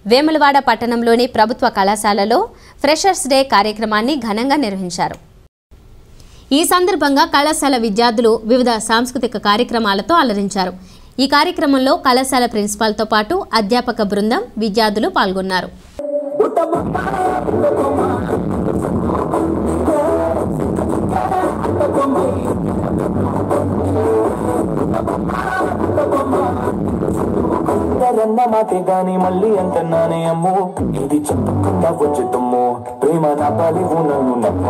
వేములవాడ పట్టణంలోని ప్రభుత్వ కళాశాలలో ఫ్రెషర్స్ డే కార్యక్రమాన్ని ఘనంగా నిర్వహించారు. ఈ సందర్భంగా కళాశాల విద్యార్థులు వివిధ సాంస్కృతిక కార్యక్రమాలతో అలరించారు. ఈ కార్యక్రమంలో కళాశాల ప్రిన్సిపాల్తో పాటు అధ్యాపక బృందం, విద్యార్థులు పాల్గొన్నారు. మాటే గాని మళ్ళీ అంటున్నానే అమ్మో, ఇది చెప్పకుండా వచ్చేతమ్మో, ప్రేమ నా పాలివు నన్ను నమ్మో.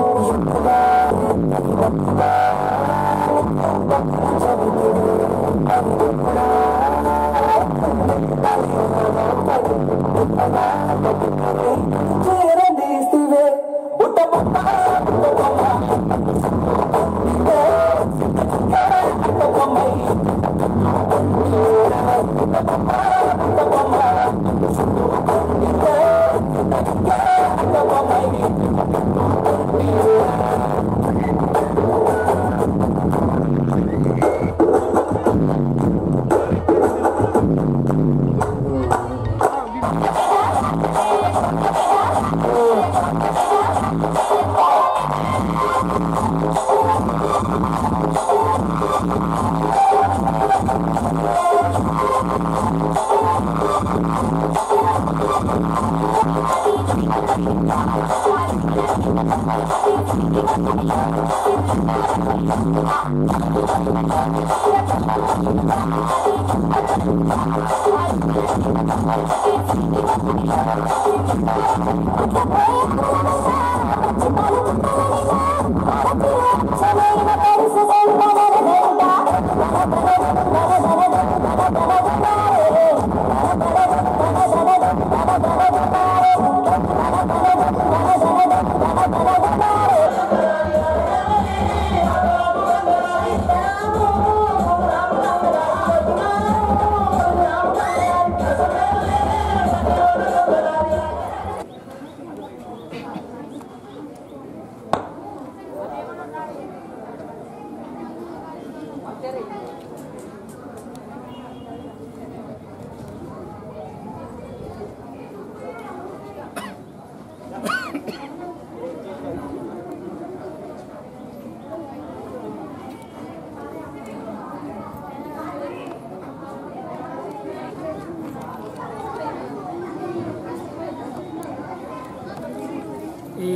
ఈ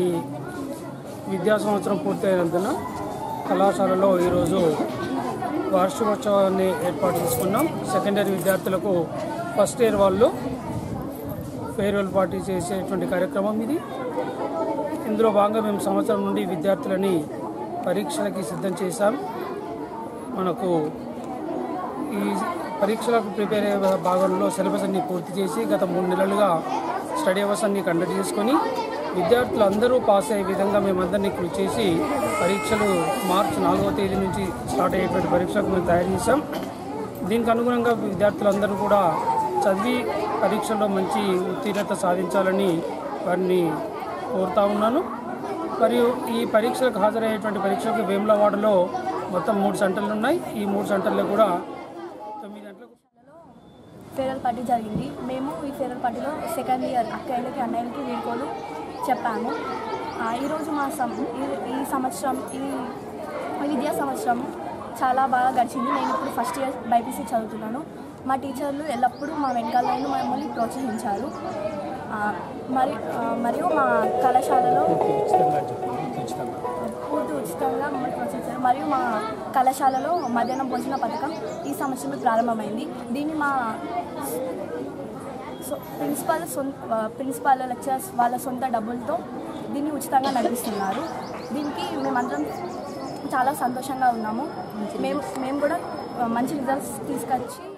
విద్యా సంవత్సరం పూర్తయినందున కళాశాలలో ఈరోజు వార్షికోత్సవాన్ని ఏర్పాటు చేసుకున్నాం. సెకండరీ విద్యార్థులకు ఫస్ట్ ఇయర్ వాళ్ళు ఫేర్వెల్ పార్టీ చేసేటువంటి కార్యక్రమం ఇది. ఇందులో భాగంగా మేము సంవత్సరం నుండి విద్యార్థులని పరీక్షలకి సిద్ధం చేశాం. మనకు ఈ పరీక్షలకు ప్రిపేర్ అయ్యే భాగంలో సిలబస్ అన్ని పూర్తి చేసి గత 3 నెలలుగా స్టడీ అవర్స్ అన్ని కండక్ట్ చేసుకొని విద్యార్థులు అందరూ పాస్ అయ్యే విధంగా మేమందరినీ కృషి చేసి పరీక్షలు మార్చి 4వ తేదీ నుంచి స్టార్ట్ అయ్యేటువంటి పరీక్షలకు మేము తయారు చేశాం. దీనికి అనుగుణంగా విద్యార్థులందరూ కూడా చదివి పరీక్షల్లో మంచి ఉత్తీర్ణత సాధించాలని వారిని కోరుతా ఉన్నాను. మరియు ఈ పరీక్షలకు హాజరయ్యేటువంటి పరీక్షలకు వేములవాడలో మొత్తం 3 సెంటర్లు ఉన్నాయి. ఈ 3 సెంటర్లు కూడా 9 గంటలకు ఫేర్వెల్ పార్టీ జరిగింది. మేము ఈ ఫేర్వెల్ పార్టీలో సెకండ్ ఇయర్ అక్కయ్యలకి అన్నయ్యలకి వీడ్కోలు చెప్పాము. ఈరోజు మా ఈ సంవత్సరం ఈ విద్యా సంవత్సరం చాలా బాగా గడిచింది. నేను ఇప్పుడు ఫస్ట్ ఇయర్ బైపీసీ చదువుతున్నాను. మా టీచర్లు ఎల్లప్పుడూ మా వెనకాలను మమ్మల్ని ప్రోత్సహించారు. మరియు మా కళాశాలలో పూర్తి ఉచితంగా మమ్మల్ని ప్రోత్సహించారు. మరియు మా కళాశాలలో మధ్యాహ్నం భోజన పథకం ఈ సంవత్సరం ప్రారంభమైంది. దీన్ని మా ప్రిన్సిపాల్ లెక్చరర్స్ వాళ్ళ సొంత డబ్బులతో దీన్ని ఉచితంగా నడిపిస్తున్నారు. దీనికి మేమందరం చాలా సంతోషంగా ఉన్నాము. మేము కూడా మంచి రిజల్ట్స్ తీసుకొచ్చి